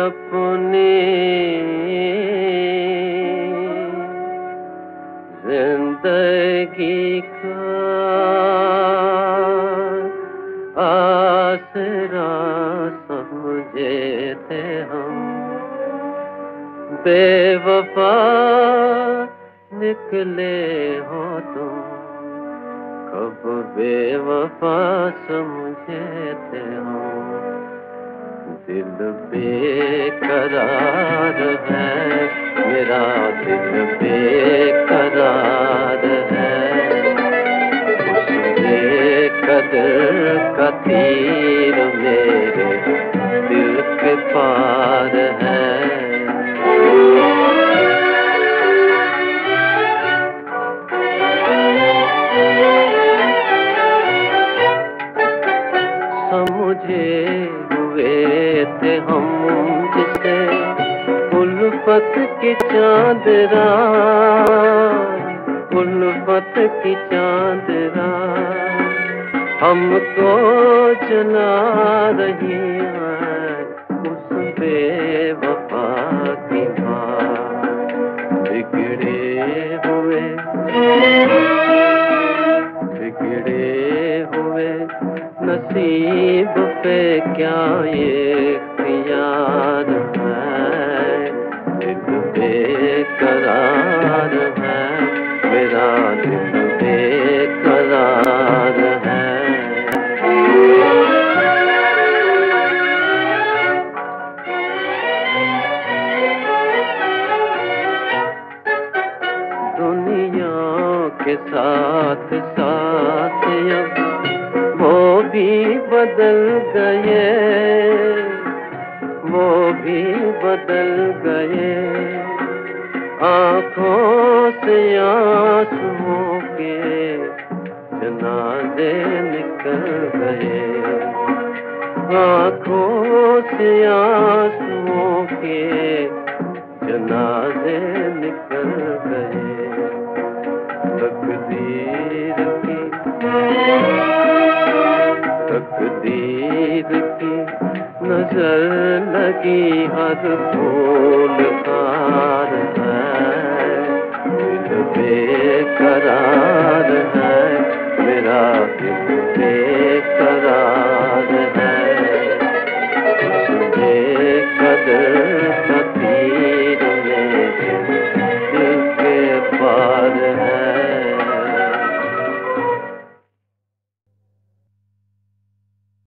अपनी जिंदगी का आसरा समझे थे हम, बेवफा निकले हो तुम, कब बेवफा समझे थे हम। दिल बेकरार है मेरा, दिल बेकरार है, उस बेकदर का तीर मेरे दिल के पार है। समझे हुए थे हम जिसे उल्फत की चांद रात, उल्फत की चांद रात हमको जला रही है, उस बेवफा की बात। बिगड़े हुए नसीब पे क्या ये इख्तियार है, दिल बेकरार है मेरा, दिल बेकरार है। दुनिया के साथ साथ अब वो भी बदल गए, वो भी बदल गए, आँखों से आंसुओं के जनाजे निकल गए, आँखों से आंसुओं के जनाजे निकल गए। तकदीर की नजर लगी हर फूल का